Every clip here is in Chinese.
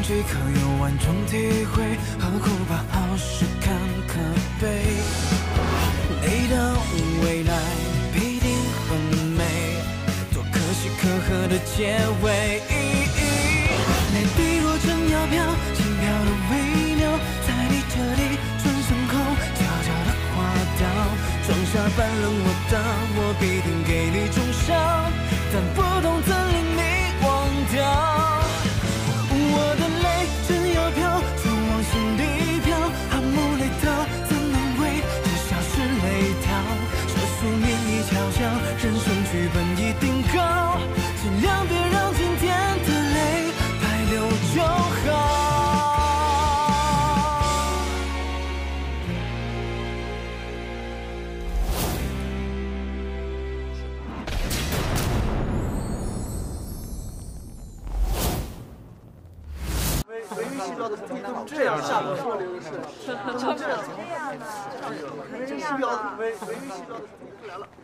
句可有万种体会，何苦把好事看可悲？你的未来必定很美，多可喜可贺的结尾。泪滴落成药飘，轻飘的微流，在你这里转身后，悄悄的滑掉。装下半冷漠的我，必定给你重伤，但不懂怎令你忘掉。我的泪真要飘，就往心里飘，含母泪的怎能为这小事泪跳？这宿命已悄悄，人生剧本已定稿，尽量别让今天的泪白流就好。 这样下播说流是，这样，这西标唯一西标的来了。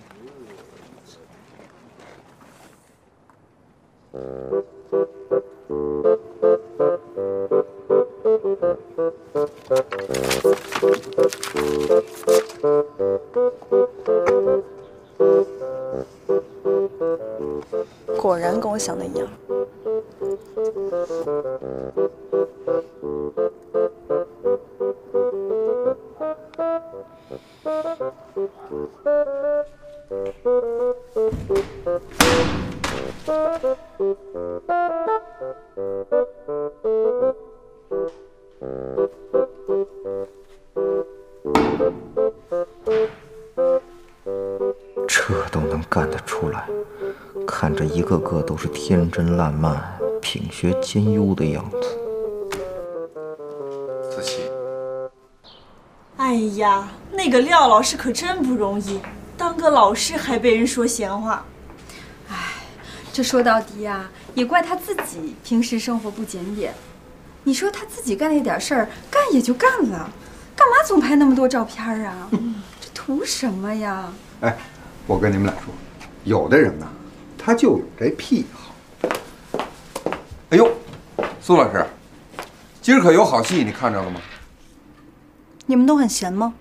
果然跟我想的一样。 这都能干得出来，看着一个个都是天真烂漫、品学兼优的样子。 思琪， 哎呀，那个廖老师可真不容易，当个老师还被人说闲话。 哎，这说到底呀，也怪他自己平时生活不检点。你说他自己干那点事儿，干也就干了，干嘛总拍那么多照片啊？这图什么呀？ 哎，我跟你们俩说，有的人呢，他就有这癖好。哎呦，苏老师，今儿可有好戏，你看着了吗？ 你们都很闲吗？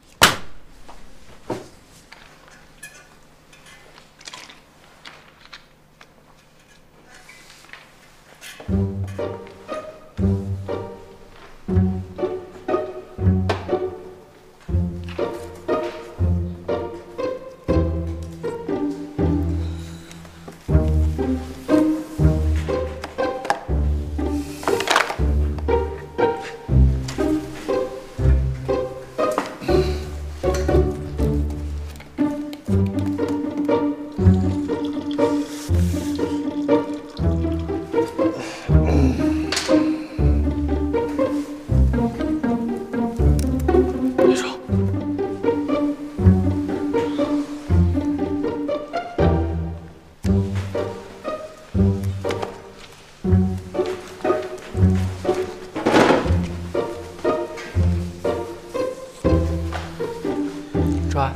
转。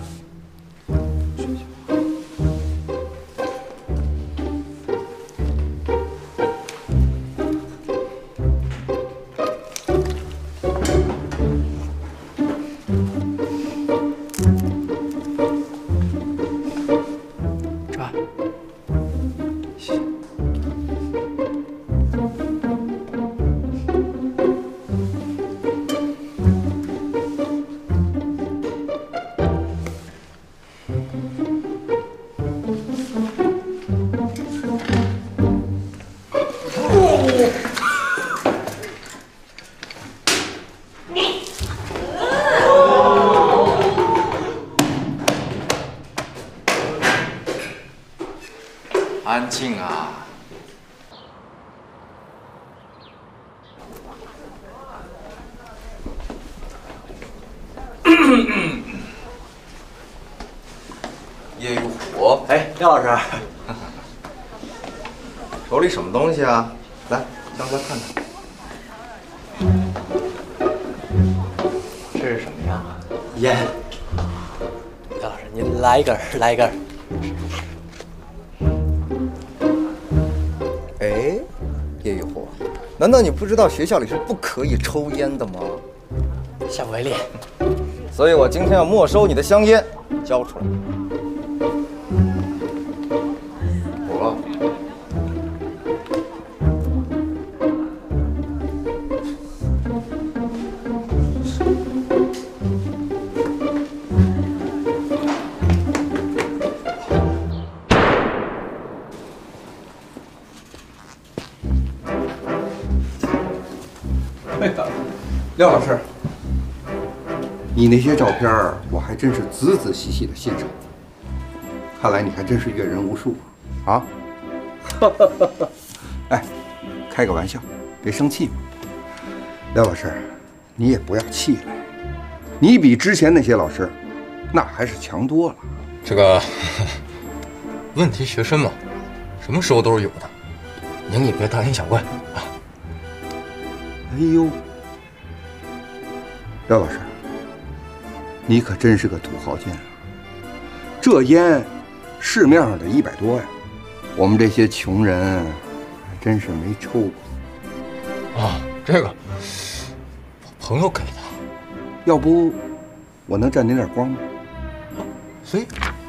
转。 安静啊！叶玉虎， 哎，廖老师，手里什么东西啊？来，将过来看看。这是什么呀？ 烟。廖老师，您来一根，来一根。 难道你不知道学校里是不可以抽烟的吗？ 下不为例。 所以我今天要没收你的香烟，交出来。 我。 廖老师，你那些照片我还真是仔仔细细的欣赏，看来你还真是阅人无数啊！哎，开个玩笑，别生气嘛。廖老师，你也不要气馁，你比之前那些老师，那还是强多了。 这个问题学生嘛，什么时候都是有的，您也别大惊小怪啊。 哎呦！廖老师，你可真是个土豪贱啊！这烟，市面上得100多呀，我们这些穷人还真是没抽过。 啊，这个朋友给的， 要不我能沾您点光吗？ 随。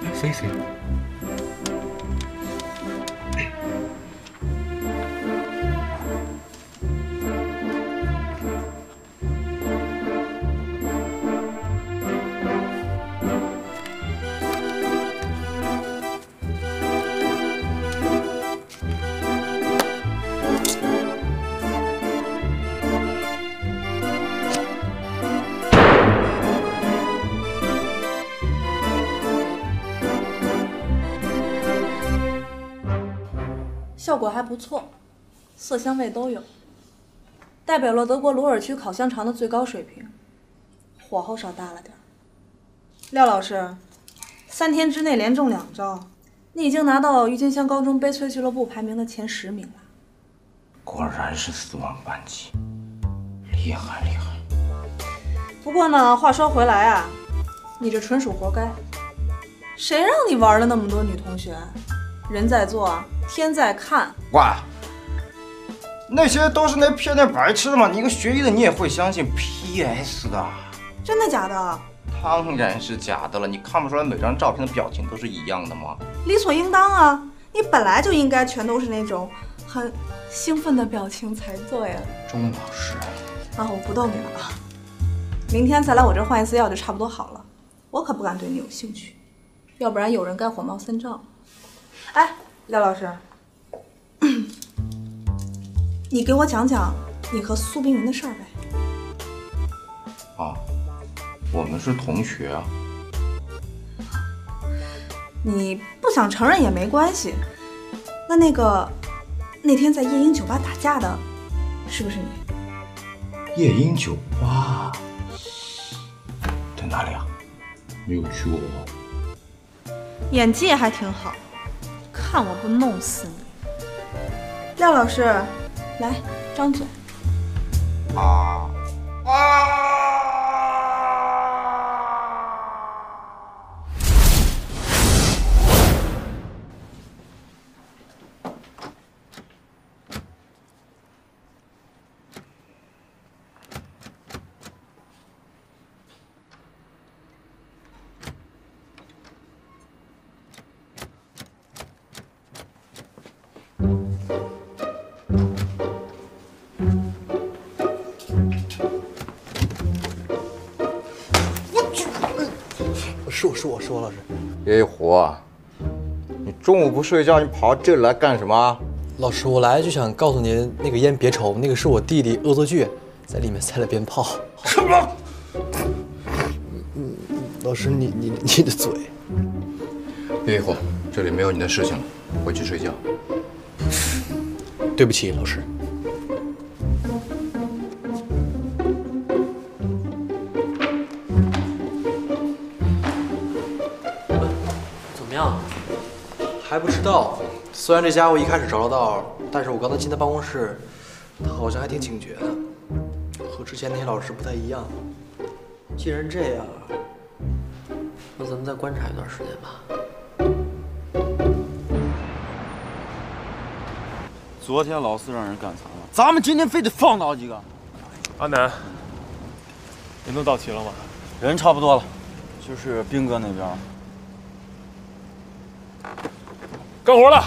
效果还不错，色香味都有，代表了德国鲁尔区烤香肠的最高水平。火候稍大了点。廖老师，3天之内连中2招，你已经拿到郁金香高中悲催俱乐部排名的前10名了。 果然是4万班级，厉害厉害。 不过呢，话说回来啊，你这纯属活该。谁让你玩了那么多女同学？人在做，天在看。 喂，那些都是那骗那白痴的嘛！你一个学医的，你也会相信 PS 的？ 真的假的？ 当然是假的了！你看不出来每张照片的表情都是一样的吗？ 理所应当啊！你本来就应该全都是那种很兴奋的表情才对啊。 钟老师， 啊，我不逗你了啊！明天再来我这换一次药就差不多好了。我可不敢对你有兴趣，要不然有人该火冒三丈。哎，廖老师，你给我讲讲你和苏冰云的事儿呗。 啊，我们是同学啊。 你不想承认也没关系。那天在夜莺酒吧打架的，是不是你？ 夜莺酒吧在哪里啊？没有去过。 演技还挺好。看我不弄死你！廖老师，来张嘴。 啊！ 我说老师， 叶一虎，你中午不睡觉，你跑到这里来干什么？ 老师，我来就想告诉您，那个烟别抽，那个是我弟弟恶作剧，在里面塞了鞭炮。 什么？ 老师，你的嘴。 叶一虎，这里没有你的事情了，回去睡觉。 对不起，老师。还不知道，虽然这家伙一开始找了道，但是我刚才进他办公室，他好像还挺警觉的，和之前那些老师不太一样。既然这样，那咱们再观察一段时间吧。 昨天老四让人干残了，咱们今天非得放倒几个。 阿南，人都到齐了吗？ 人差不多了，就是兵哥那边。 干活了。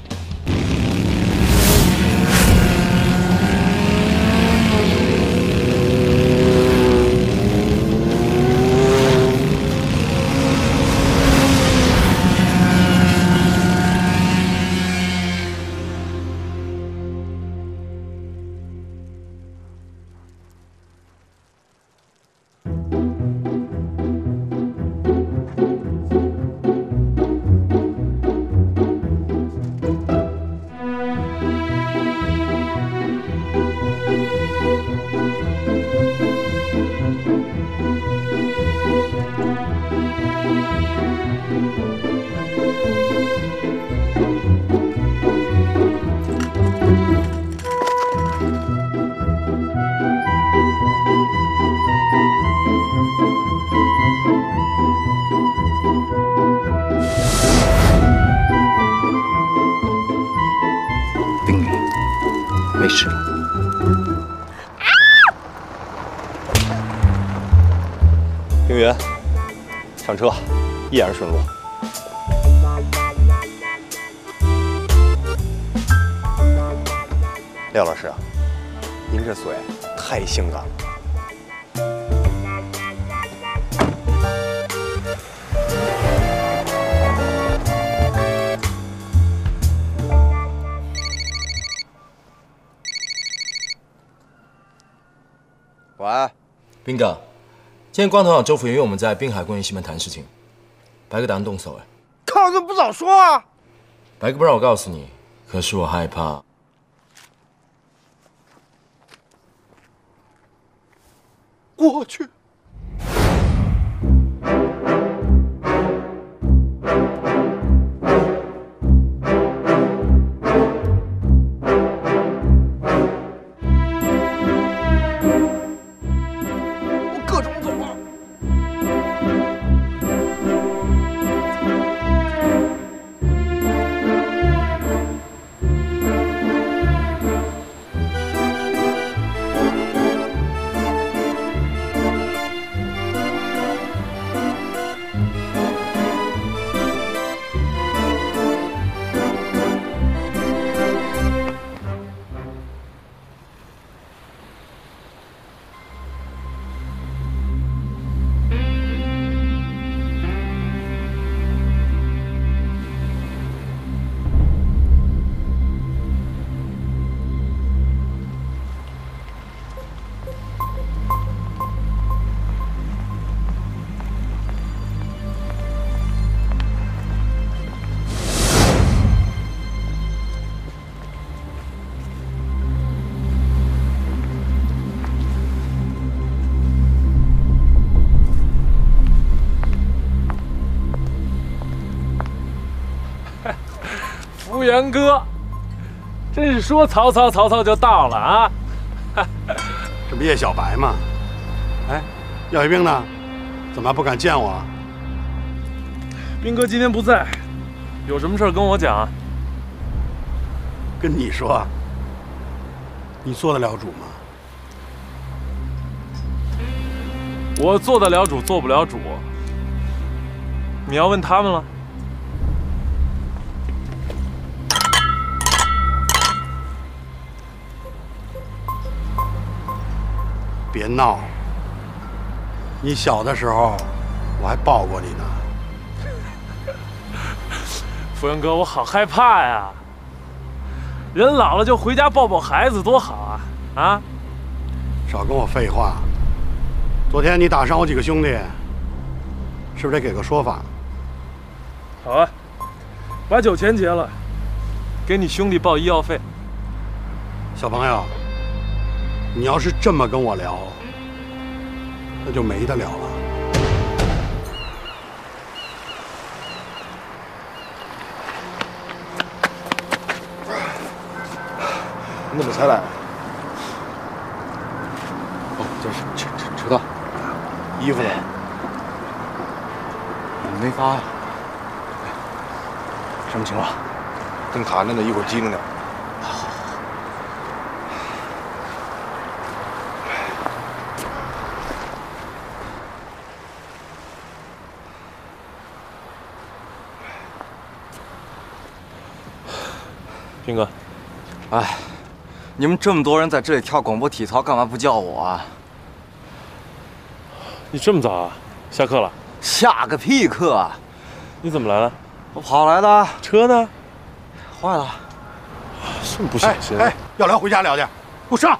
没事了。 冰云，上车，一言顺路。廖老师啊，您这嘴太性感了。 喂，兵哥，今天光头党周副员约我们在滨海公园西门谈事情，白哥打算动手哎。 靠，这不早说啊！ 白哥不让我告诉你，可是我害怕。 我去。 福元哥，真是说曹操，曹操就到了啊！ 这不叶小白吗？哎，耀一兵呢？怎么还不敢见我？ 兵哥今天不在，有什么事跟我讲啊？ 跟你说，你做得了主吗？ 我做得了主，做不了主。你要问他们了。 别闹！你小的时候，我还抱过你呢。 福元哥，我好害怕呀！人老了就回家抱抱孩子，多好啊！啊！ 少跟我废话！昨天你打伤我几个兄弟，是不是得给个说法？ 好啊，把酒钱结了，给你兄弟报医药费。 小朋友。你要是这么跟我聊，那就没得聊了。 你怎么才来？哦，这是知道。衣服呢？你没发呀？什么情况？正卡着呢，一会儿机灵点。 斌哥， 哎，你们这么多人在这里跳广播体操，干嘛不叫我啊？ 你这么早啊？下课了？ 下个屁课啊！ 你怎么来的？ 我跑来的。 车呢？ 坏了。 这么不小心。 哎，要聊回家聊去，给我上！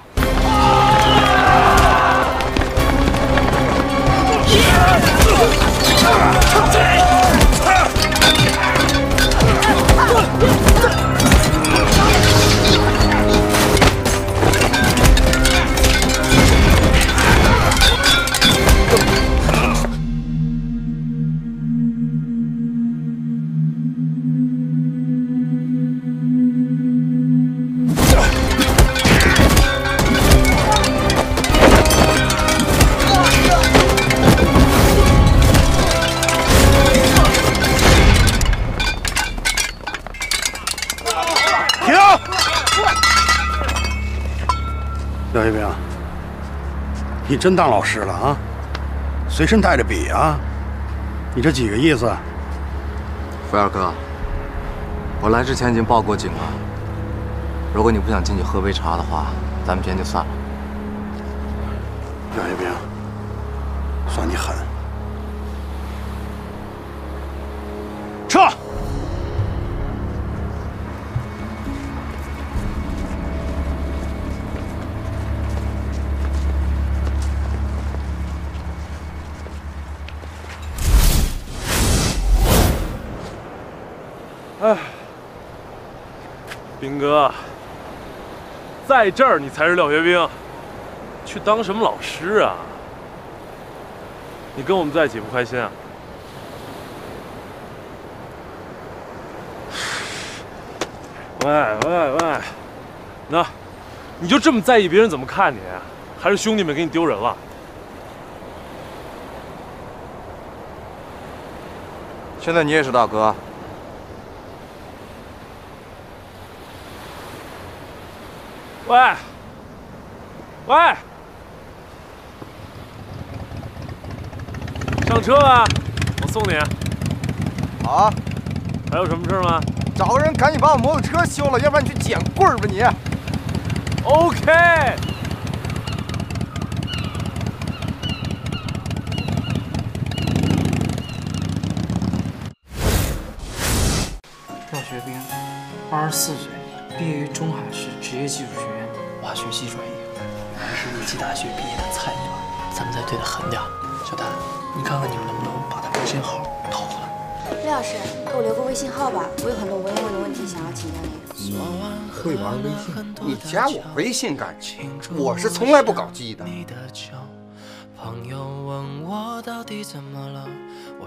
廖一兵，你真当老师了啊？随身带着笔啊？你这几个意思？ 福耀哥，我来之前已经报过警了。如果你不想进去喝杯茶的话，咱们今天就散了。 廖一兵，算你狠。撤！ 哎，兵哥，在这儿你才是廖学兵，去当什么老师啊？你跟我们在一起不开心啊？喂，那，你就这么在意别人怎么看你，还是兄弟们给你丢人了？ 现在你也是大哥。 喂，上车啊！我送你。 好啊。 还有什么事吗？ 找个人赶紧把我摩托车修了，要不然你去捡棍儿吧你。 OK。 廖学兵，24岁，毕业于中海市职业技术学院挖掘机专业。我们是一级大学毕业的菜鸟，咱们再对他狠点。小丹，你看看你们能不能把他微信号偷回来？ 廖老师，给我留个微信号吧，我有很多文言文的问题想要请教您。 你会玩微信？你加我微信干什么？我是从来不搞基的。 朋友问我到底怎么了？